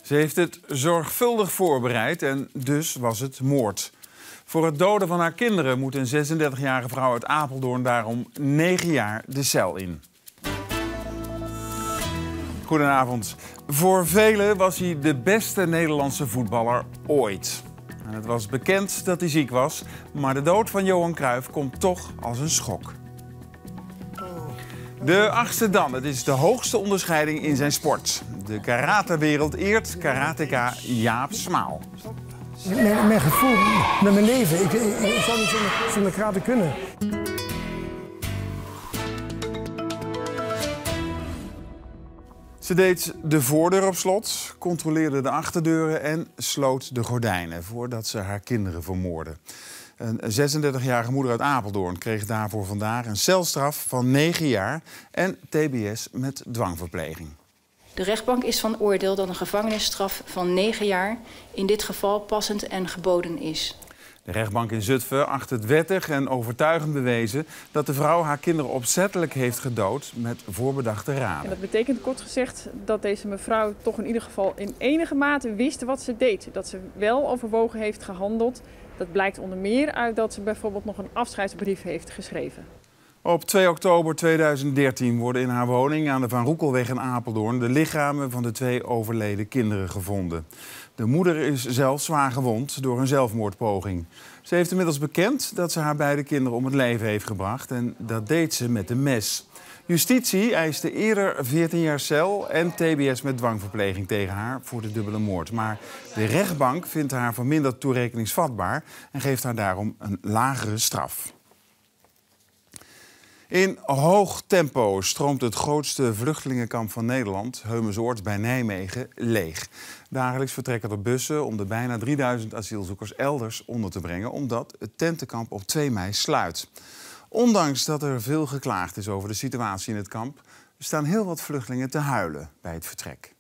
Ze heeft het zorgvuldig voorbereid en dus was het moord. Voor het doden van haar kinderen moet een 36-jarige vrouw uit Apeldoorn daarom 9 jaar de cel in. Goedenavond. Voor velen was hij de beste Nederlandse voetballer ooit. En het was bekend dat hij ziek was, maar de dood van Johan Cruijff komt toch als een schok. De 8e dan, het is de hoogste onderscheiding in zijn sport. De karatewereld eert karateka Jaap Smaal. Mijn gevoel, met mijn leven, ik zou niet zonder karate kunnen. Ze deed de voordeur op slot, controleerde de achterdeuren en sloot de gordijnen voordat ze haar kinderen vermoordde. Een 36-jarige moeder uit Apeldoorn kreeg daarvoor vandaag een celstraf van 9 jaar en TBS met dwangverpleging. De rechtbank is van oordeel dat een gevangenisstraf van 9 jaar in dit geval passend en geboden is. De rechtbank in Zutphen acht het wettig en overtuigend bewezen dat de vrouw haar kinderen opzettelijk heeft gedood met voorbedachte raden. En dat betekent kort gezegd dat deze mevrouw toch in ieder geval in enige mate wist wat ze deed. Dat ze wel overwogen heeft gehandeld. Dat blijkt onder meer uit dat ze bijvoorbeeld nog een afscheidsbrief heeft geschreven. Op 2 oktober 2013 worden in haar woning aan de Van Roekelweg in Apeldoorn de lichamen van de 2 overleden kinderen gevonden. De moeder is zelf zwaar gewond door een zelfmoordpoging. Ze heeft inmiddels bekend dat ze haar beide kinderen om het leven heeft gebracht en dat deed ze met een mes. Justitie eiste eerder 14 jaar cel en TBS met dwangverpleging tegen haar voor de dubbele moord. Maar de rechtbank vindt haar verminderd toerekeningsvatbaar en geeft haar daarom een lagere straf. In hoog tempo stroomt het grootste vluchtelingenkamp van Nederland, Heumensoord bij Nijmegen, leeg. Dagelijks vertrekken er bussen om de bijna 3000 asielzoekers elders onder te brengen, omdat het tentenkamp op 2 mei sluit. Ondanks dat er veel geklaagd is over de situatie in het kamp, staan heel wat vluchtelingen te huilen bij het vertrek.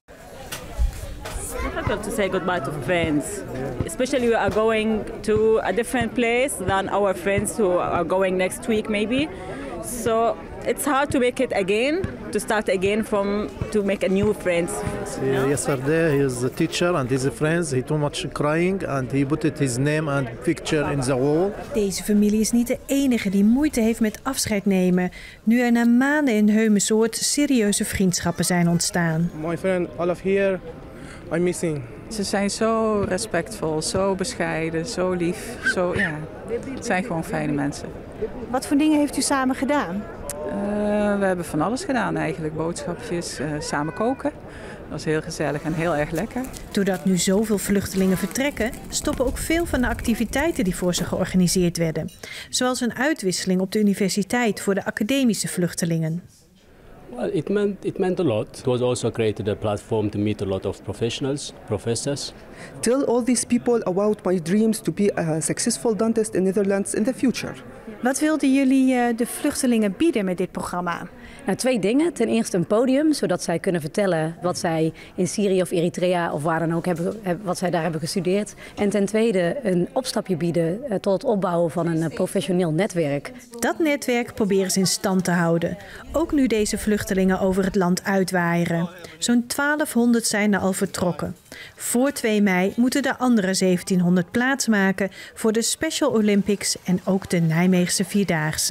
It's difficult to say goodbye to friends, especially we are going to a different place than our friends who are going next week maybe. So it's hard to make it again, to start again to make a new friends. Yesterday he is a teacher and his friends, he too much crying and he put his name and picture in the wall. Deze familie is niet de enige die moeite heeft met afscheid nemen, nu er na maanden in Heumensoord serieuze vriendschappen zijn ontstaan. My friend, all of here, I'm missing. Ze zijn zo respectvol, zo bescheiden, zo lief. Het zijn gewoon fijne mensen. Wat voor dingen heeft u samen gedaan? We hebben van alles gedaan eigenlijk. Boodschapjes, samen koken. Dat is heel gezellig en heel erg lekker. Doordat nu zoveel vluchtelingen vertrekken, stoppen ook veel van de activiteiten die voor ze georganiseerd werden. Zoals een uitwisseling op de universiteit voor de academische vluchtelingen. Well, it meant a lot. It was also created a platform to meet a lot of professionals, professors. Tell all these people about my dreams to be a successful dentist in Netherlands in the future. Wat wilden jullie de vluchtelingen bieden met dit programma? Nou, 2 dingen. Ten eerste een podium, zodat zij kunnen vertellen wat zij in Syrië of Eritrea of waar dan ook wat zij daar hebben gestudeerd. En ten tweede een opstapje bieden tot het opbouwen van een professioneel netwerk. Dat netwerk proberen ze in stand te houden. Ook nu deze vluchtelingen over het land uitwaaieren. Zo'n 1200 zijn er al vertrokken. Voor 2 mei moeten de andere 1700 plaatsmaken voor de Special Olympics en ook de Nijmeegse Vierdaagse.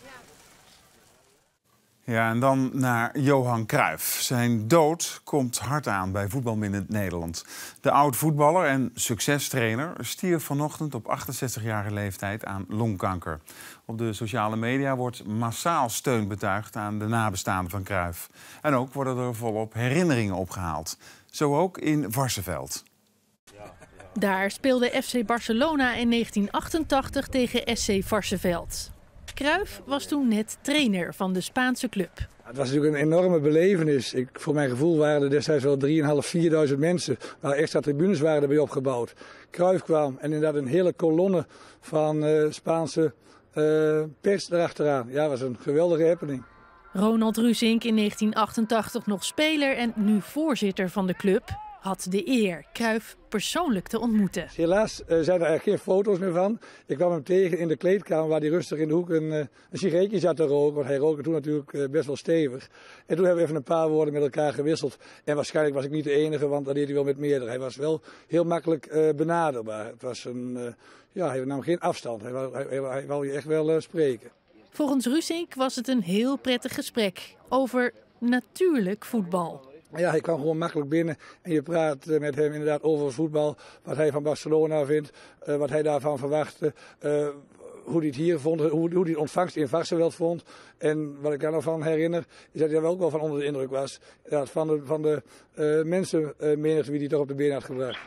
Ja, en dan naar Johan Cruijff. Zijn dood komt hard aan bij voetbalminnend Nederland. De oud-voetballer en succestrainer stierf vanochtend op 68-jarige leeftijd aan longkanker. Op de sociale media wordt massaal steun betuigd aan de nabestaanden van Cruijff. En ook worden er volop herinneringen opgehaald. Zo ook in Varsseveld. Daar speelde FC Barcelona in 1988 tegen SC Varsseveld. Cruijff was toen net trainer van de Spaanse club. Het was natuurlijk een enorme belevenis. Voor mijn gevoel waren er destijds wel 3.500, 4.000 mensen. Maar extra tribunes waren erbij opgebouwd. Cruijff kwam en inderdaad een hele kolonne van Spaanse pers erachteraan. Ja, dat was een geweldige happening. Ronald Ruzink, in 1988 nog speler en nu voorzitter van de club, had de eer Cruijff persoonlijk te ontmoeten. Helaas zijn er eigenlijk geen foto's meer van. Ik kwam hem tegen in de kleedkamer waar hij rustig in de hoek een sigaretje zat te roken. Want hij rookte toen natuurlijk best wel stevig. En toen hebben we even een paar woorden met elkaar gewisseld. En waarschijnlijk was ik niet de enige, want dat deed hij wel met meerdere. Hij was wel heel makkelijk benaderbaar. Het was hij nam geen afstand. Hij wou je echt wel spreken. Volgens Rusink was het een heel prettig gesprek over natuurlijk voetbal. Ja, hij kwam gewoon makkelijk binnen en je praat met hem inderdaad over voetbal. Wat hij van Barcelona vindt, wat hij daarvan verwachtte. Hoe hij het hier vond, hoe hij het ontvangst in Varsseveld vond. En wat ik daar nog van herinner, is dat hij wel ook wel van onder de indruk was. Ja, van de mensenmenigte wie hij toch op de been had gebracht.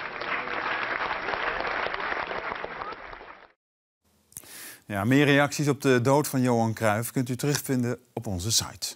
Ja, meer reacties op de dood van Johan Cruijff kunt u terugvinden op onze site.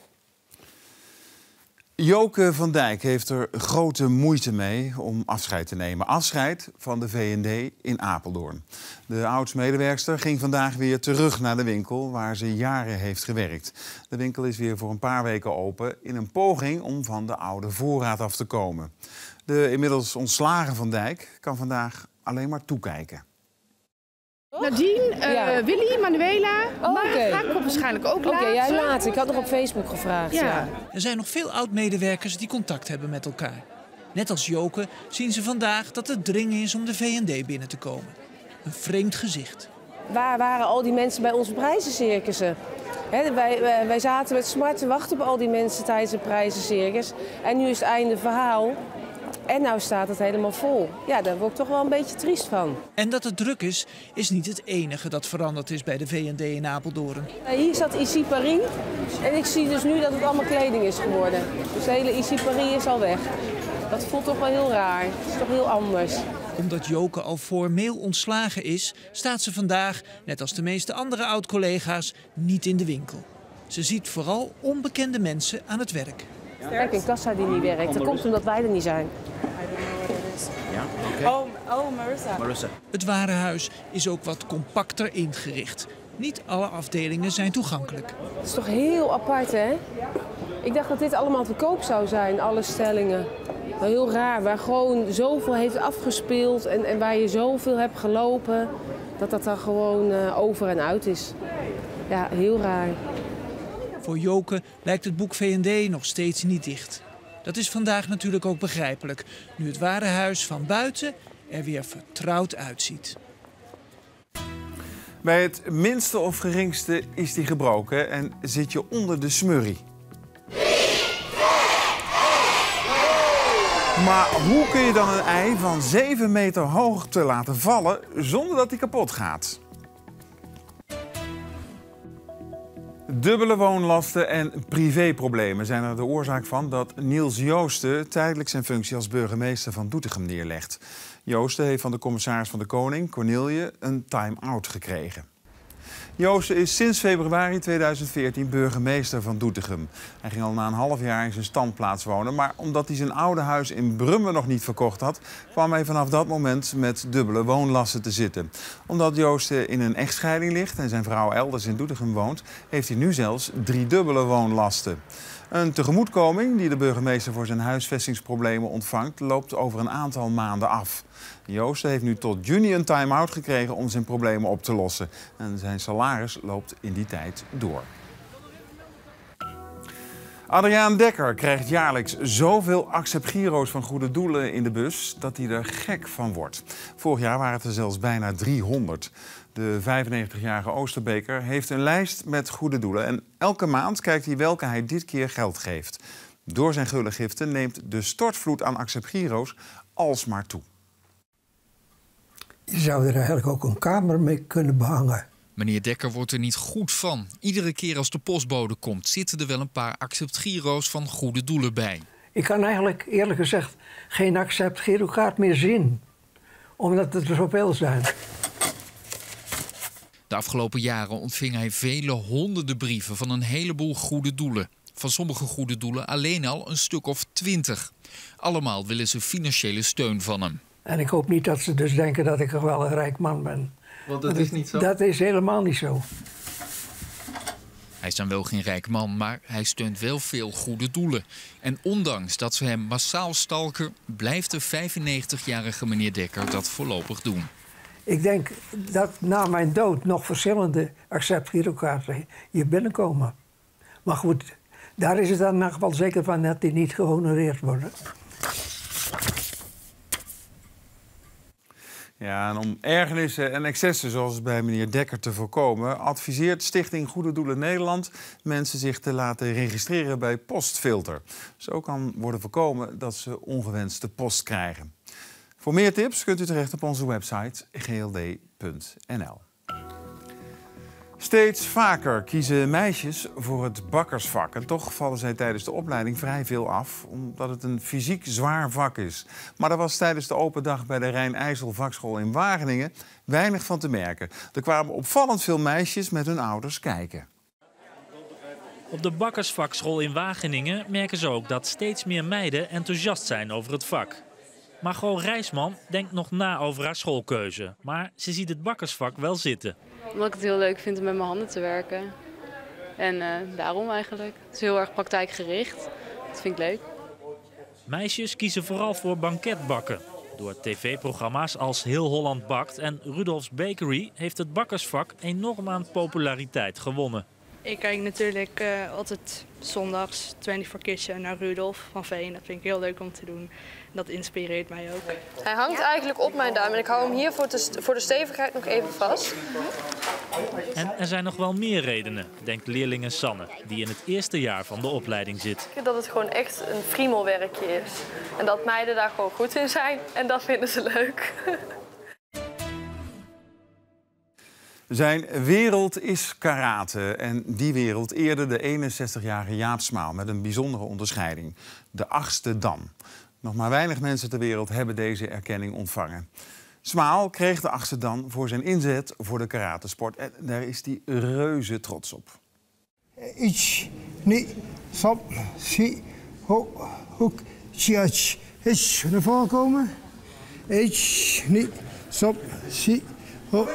Joke van Dijk heeft er grote moeite mee om afscheid te nemen. Afscheid van de V&D in Apeldoorn. De oud-medewerkster ging vandaag weer terug naar de winkel waar ze jaren heeft gewerkt. De winkel is weer voor een paar weken open in een poging om van de oude voorraad af te komen. De inmiddels ontslagen Van Dijk kan vandaag alleen maar toekijken. Nadine, Willy, Manuela, Marga komt waarschijnlijk ook later. Oké, jij later. Ik had nog op Facebook gevraagd. Ja. Er zijn nog veel oud-medewerkers die contact hebben met elkaar. Net als Joke zien ze vandaag dat het dringen is om de V&D binnen te komen. Een vreemd gezicht. Waar waren al die mensen bij onze prijzencircussen? Wij zaten met smart te wachten op al die mensen tijdens het prijzencircus. En nu is het einde verhaal. En nou staat het helemaal vol. Ja, daar word ik toch wel een beetje triest van. En dat het druk is niet het enige dat veranderd is bij de V&D in Apeldoorn. Hier staat Ici Paris. En ik zie dus nu dat het allemaal kleding is geworden. Dus de hele Ici Paris is al weg. Dat voelt toch wel heel raar. Het is toch heel anders. Omdat Joke al formeel ontslagen is, staat ze vandaag, net als de meeste andere oud-collega's, niet in de winkel. Ze ziet vooral onbekende mensen aan het werk. Kijk, een kassa die niet werkt. Dat komt omdat wij er niet zijn. Ja, okay. Marissa. Het warenhuis is ook wat compacter ingericht. Niet alle afdelingen zijn toegankelijk. Het is toch heel apart, hè? Ik dacht dat dit allemaal te koop zou zijn, alle stellingen. Nou, heel raar, waar gewoon zoveel heeft afgespeeld en waar je zoveel hebt gelopen, dat dan gewoon over en uit is. Ja, heel raar. Voor Joke lijkt het boek V&D nog steeds niet dicht. Dat is vandaag natuurlijk ook begrijpelijk, nu het warenhuis van buiten er weer vertrouwd uitziet. Bij het minste of geringste is die gebroken en zit je onder de smurrie. Maar hoe kun je dan een ei van 7 meter hoog te laten vallen zonder dat hij kapot gaat? Dubbele woonlasten en privéproblemen zijn er de oorzaak van dat Niels Joosten tijdelijk zijn functie als burgemeester van Doetinchem neerlegt. Joosten heeft van de commissaris van de Koning, Cornelie, een time-out gekregen. Joosten is sinds februari 2014 burgemeester van Doetinchem. Hij ging al na een half jaar in zijn standplaats wonen, maar omdat hij zijn oude huis in Brummen nog niet verkocht had, kwam hij vanaf dat moment met dubbele woonlasten te zitten. Omdat Joosten in een echtscheiding ligt en zijn vrouw elders in Doetinchem woont, heeft hij nu zelfs 3 dubbele woonlasten. Een tegemoetkoming die de burgemeester voor zijn huisvestingsproblemen ontvangt, loopt over een aantal maanden af. Joosten heeft nu tot juni een time-out gekregen om zijn problemen op te lossen. En zijn salaris loopt in die tijd door. Adriaan Dekker krijgt jaarlijks zoveel accept-giro's van goede doelen in de bus dat hij er gek van wordt. Vorig jaar waren het er zelfs bijna 300. De 95-jarige Oosterbeker heeft een lijst met goede doelen. En elke maand kijkt hij welke hij dit keer geld geeft. Door zijn gulle giften neemt de stortvloed aan accept-giro's alsmaar toe. Je zou er eigenlijk ook een kamer mee kunnen behangen. Meneer Dekker wordt er niet goed van. Iedere keer als de postbode komt, zitten er wel een paar accept-giro's van goede doelen bij. Ik kan eigenlijk eerlijk gezegd geen accept-girokaart meer zien. Omdat het er zoveel zijn. De afgelopen jaren ontving hij vele honderden brieven van een heleboel goede doelen. Van sommige goede doelen alleen al een stuk of 20. Allemaal willen ze financiële steun van hem. En ik hoop niet dat ze dus denken dat ik wel een rijk man ben. Want dat is niet zo? Dat is helemaal niet zo. Hij is dan wel geen rijk man, maar hij steunt wel veel goede doelen. En ondanks dat ze hem massaal stalken, blijft de 95-jarige meneer Dekker dat voorlopig doen. Ik denk dat na mijn dood nog verschillende accept-girokaarten hier binnenkomen. Maar goed, daar is het dan in elk geval zeker van dat die niet gehonoreerd worden. Ja, en om ergernissen en excessen zoals bij meneer Dekker te voorkomen, adviseert Stichting Goede Doelen Nederland mensen zich te laten registreren bij Postfilter. Zo kan worden voorkomen dat ze ongewenste post krijgen. Voor meer tips kunt u terecht op onze website gld.nl. Steeds vaker kiezen meisjes voor het bakkersvak. En toch vallen zij tijdens de opleiding vrij veel af, omdat het een fysiek zwaar vak is. Maar er was tijdens de open dag bij de Rijn-IJssel vakschool in Wageningen weinig van te merken. Er kwamen opvallend veel meisjes met hun ouders kijken. Op de bakkersvakschool in Wageningen merken ze ook dat steeds meer meiden enthousiast zijn over het vak. Margot Rijsman denkt nog na over haar schoolkeuze, maar ze ziet het bakkersvak wel zitten. Omdat ik het heel leuk vind om met mijn handen te werken. En daarom eigenlijk. Het is heel erg praktijkgericht. Dat vind ik leuk. Meisjes kiezen vooral voor banketbakken. Door tv-programma's als Heel Holland Bakt en Rudolf's Bakery heeft het bakkersvak enorm aan populariteit gewonnen. Ik kijk natuurlijk altijd zondags 24 Kitchen naar Rudolf van Veen. Dat vind ik heel leuk om te doen. Dat inspireert mij ook. Hij hangt eigenlijk op mijn duim en ik hou hem hier voor de stevigheid nog even vast. En er zijn nog wel meer redenen, denkt leerlinge Sanne, die in het eerste jaar van de opleiding zit. Dat het gewoon echt een friemelwerkje is. En dat meiden daar gewoon goed in zijn en dat vinden ze leuk. Zijn wereld is karate en die wereld eerde de 61-jarige Jaap Smaal met een bijzondere onderscheiding. De 8e dan. Nog maar weinig mensen ter wereld hebben deze erkenning ontvangen. Smaal kreeg de 8e dan voor zijn inzet voor de karatesport en daar is hij reuze trots op. Ich, ni, sap, si, ho, hoek, chiach. Ich, naar voren komen. Ich, ni, sap, si, ho.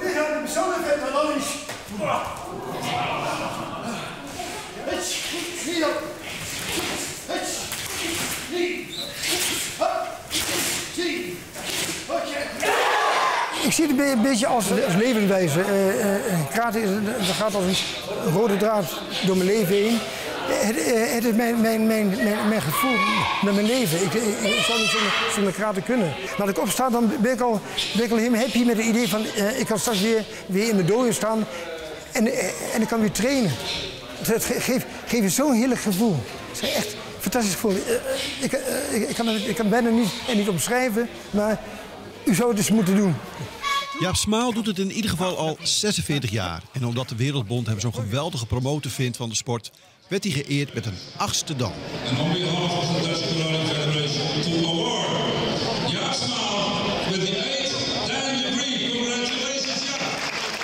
Ik zie het een beetje als levenswijze. Karate dat gaat als een rode draad door mijn leven heen. Het is mijn gevoel met mijn leven. Ik zou niet zonder karate kunnen. Maar als ik opsta, dan ben ik al helemaal happy met het idee van ik kan straks weer in mijn dojo staan en ik kan weer trainen. Het geeft je zo'n heerlijk gevoel. Het is echt een fantastisch gevoel. Ik kan bijna niet omschrijven, maar u zou het dus moeten doen. Jaap Smaal doet het in ieder geval al 46 jaar. En omdat de Wereldbond hem zo'n geweldige promotor vindt van de sport, werd hij geëerd met een 8e dan. En on behalf of the Dutch Karate Federation to award Jaap Smaal with the 8th dan degree. Congratulations, Jaap!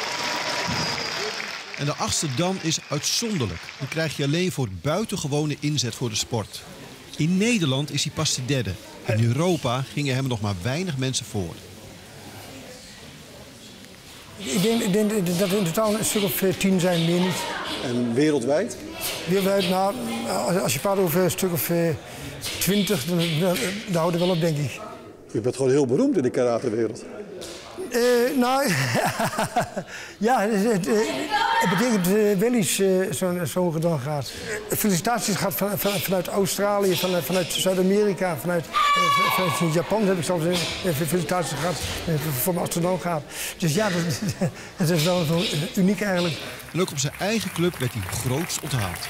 En de 8e dan is uitzonderlijk. Die krijg je alleen voor buitengewone inzet voor de sport. In Nederland is hij pas de 3e. In Europa gingen hem nog maar weinig mensen voor. Ik denk dat er in totaal een stuk of 10 zijn, meer niet. En wereldwijd? Wereldwijd, nou, als je praat over een stuk of 20, dan houden we wel op, denk ik. Je bent gewoon heel beroemd in de karatewereld. Nou, ja, het betekent wel iets, zo'n gedaan gaat. Felicitaties gaat vanuit Australië, vanuit Zuid-Amerika, vanuit Japan heb ik zelfs felicitaties gehad voor mijn astronaut gaat. Dus ja, dat is wel uniek eigenlijk. En ook op zijn eigen club werd hij groots onthaald.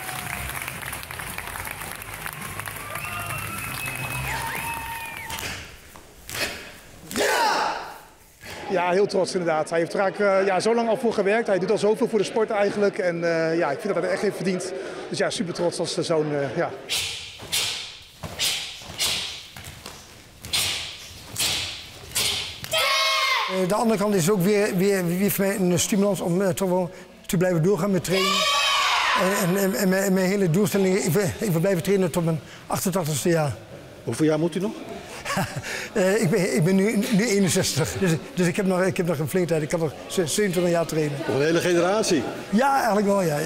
Ja, heel trots inderdaad. Hij heeft er eigenlijk zo lang al voor gewerkt. Hij doet al zoveel voor de sport eigenlijk. En ja, ik vind dat hij er echt heeft verdiend. Dus ja, super trots als zo'n... ja. De andere kant is ook weer voor mij een stimulans om toch wel te blijven doorgaan met trainen. En mijn hele doelstelling, ik wil blijven trainen tot mijn 88e jaar. Hoeveel jaar moet u nog? Ik ben nu 61, dus ik heb nog een flinke tijd. Ik kan nog 27 jaar trainen. Nog een hele generatie. Ja, eigenlijk wel, ja.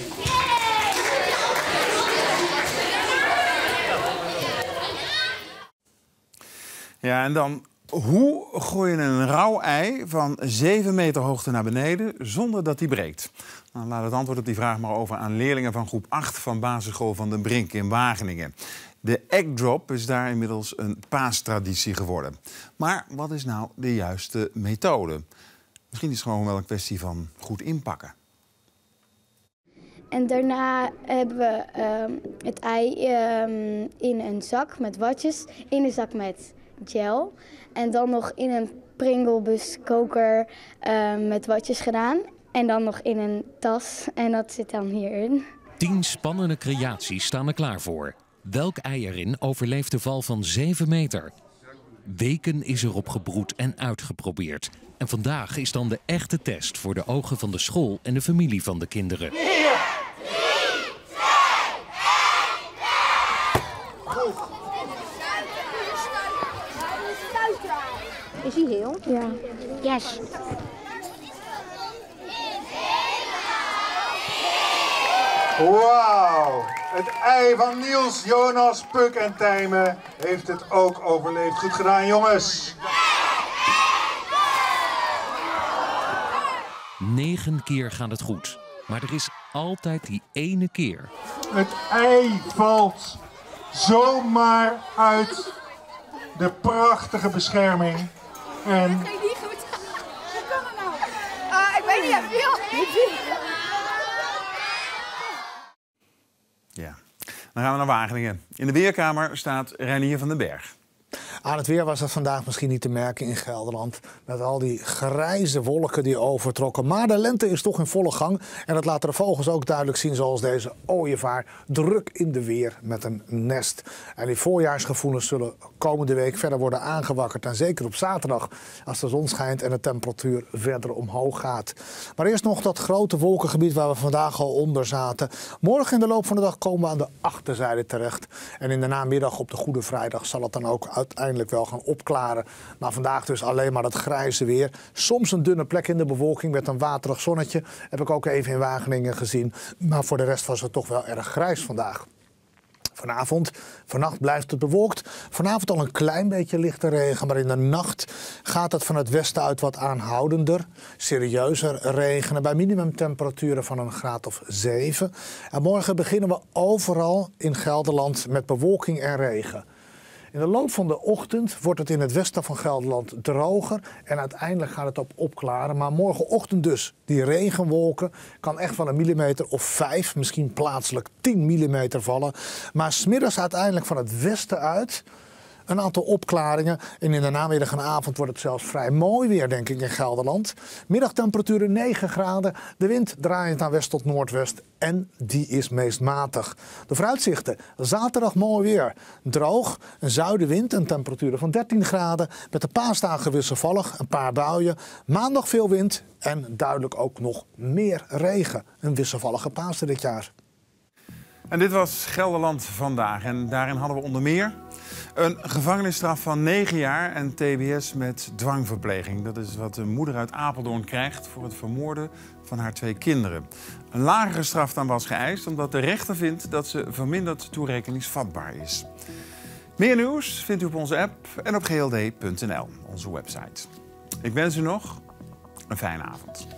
Ja, en dan, hoe gooi je een rauw ei van 7 meter hoogte naar beneden zonder dat die breekt? Nou, laat het antwoord op die vraag maar over aan leerlingen van groep 8 van basisschool Van den Brink in Wageningen. De egg drop is daar inmiddels een paastraditie geworden. Maar wat is nou de juiste methode? Misschien is het gewoon wel een kwestie van goed inpakken. En daarna hebben we het ei in een zak met watjes, in een zak met gel. En dan nog in een Pringlebuskoker met watjes gedaan. En dan nog in een tas en dat zit dan hierin. 10 spannende creaties staan er klaar voor. Welk ei erin overleeft de val van 7 meter? Weken is erop gebroed en uitgeprobeerd. En vandaag is dan de echte test voor de ogen van de school en de familie van de kinderen. Is hij heel? Ja. Yes. Wauw! Het ei van Niels, Jonas, Puk en Tijmen heeft het ook overleefd. Goed gedaan, jongens! 9 keer gaat het goed. Maar er is altijd die ene keer. Het ei valt zomaar uit de prachtige bescherming. En... Ik weet niet goed. Hoe kan dat nou? Ik weet niet, Ja, dan gaan we naar Wageningen. In de Weerkamer staat Reinier van den Berg. Aan het weer was dat vandaag misschien niet te merken in Gelderland. Met al die grijze wolken die overtrokken. Maar de lente is toch in volle gang. En dat laten de vogels ook duidelijk zien, zoals deze ooievaar. Druk in de weer met een nest. En die voorjaarsgevoelens zullen komende week verder worden aangewakkerd. En zeker op zaterdag, als de zon schijnt en de temperatuur verder omhoog gaat. Maar eerst nog dat grote wolkengebied waar we vandaag al onder zaten. Morgen in de loop van de dag komen we aan de achterzijde terecht. En in de namiddag op de Goede Vrijdag zal het dan ook uiteindelijk wel gaan opklaren. Maar vandaag dus alleen maar dat grijze weer. Soms een dunne plek in de bewolking met een waterig zonnetje. Heb ik ook even in Wageningen gezien. Maar voor de rest was het toch wel erg grijs vandaag. Vannacht blijft het bewolkt. Vanavond al een klein beetje lichte regen, maar in de nacht gaat het van het westen uit wat aanhoudender. Serieuzer regenen bij minimumtemperaturen van een graad of 7. En morgen beginnen we overal in Gelderland met bewolking en regen. In de loop van de ochtend wordt het in het westen van Gelderland droger en uiteindelijk gaat het opklaren. Maar morgenochtend dus, die regenwolken, kan echt wel 1 millimeter of 5, misschien plaatselijk 10 millimeter vallen. Maar 's middags uiteindelijk van het westen uit een aantal opklaringen. En in de namiddag en avond wordt het zelfs vrij mooi weer, denk ik, in Gelderland. Middagtemperaturen 9 graden. De wind draait naar west tot noordwest. En die is meest matig. De vooruitzichten. Zaterdag mooi weer. Droog, een zuidenwind en temperaturen van 13 graden. Met de paasdagen wisselvallig, een paar buien. Maandag veel wind en duidelijk ook nog meer regen. Een wisselvallige Pasen dit jaar. En dit was Gelderland vandaag. En daarin hadden we onder meer een gevangenisstraf van 9 jaar en TBS met dwangverpleging. Dat is wat een moeder uit Apeldoorn krijgt voor het vermoorden van haar 2 kinderen. Een lagere straf dan was geëist, omdat de rechter vindt dat ze verminderd toerekeningsvatbaar is. Meer nieuws vindt u op onze app en op gld.nl, onze website. Ik wens u nog een fijne avond.